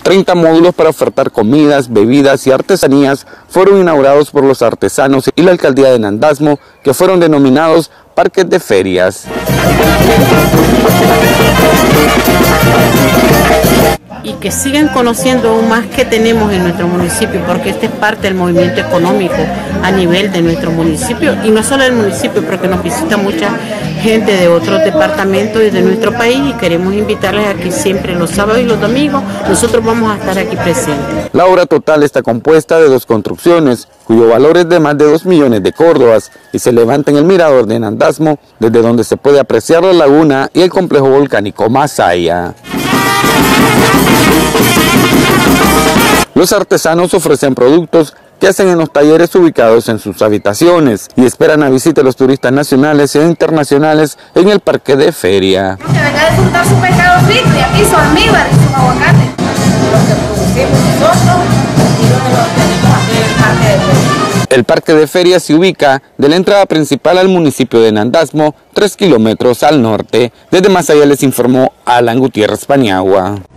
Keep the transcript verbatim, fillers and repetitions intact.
treinta módulos para ofertar comidas, bebidas y artesanías fueron inaugurados por los artesanos y la alcaldía de Nandasmo, que fueron denominados parques de ferias. Y que sigan conociendo aún más que tenemos en nuestro municipio, porque este es parte del movimiento económico a nivel de nuestro municipio, y no solo del municipio, porque nos visita mucha gente de otros departamentos y de nuestro país, y queremos invitarles a que siempre los sábados y los domingos nosotros vamos a estar aquí presentes. La obra total está compuesta de dos construcciones, cuyo valor es de más de dos millones de córdobas, y se levanta en el mirador de Nandasmo, desde donde se puede apreciar la laguna y el complejo volcánico Masaya. Los artesanos ofrecen productos que hacen en los talleres ubicados en sus habitaciones y esperan a visita de los turistas nacionales e internacionales en el parque de feria. Que venga a disfrutar su pescado frito y aquí su almíbar y su aguacate. Lo que producimos nosotros y lo que tenemos aquí en el parque de feria. El parque de feria se ubica de la entrada principal al municipio de Nandasmo, tres kilómetros al norte. Desde Masaya les informó Alan Gutiérrez Paniagua.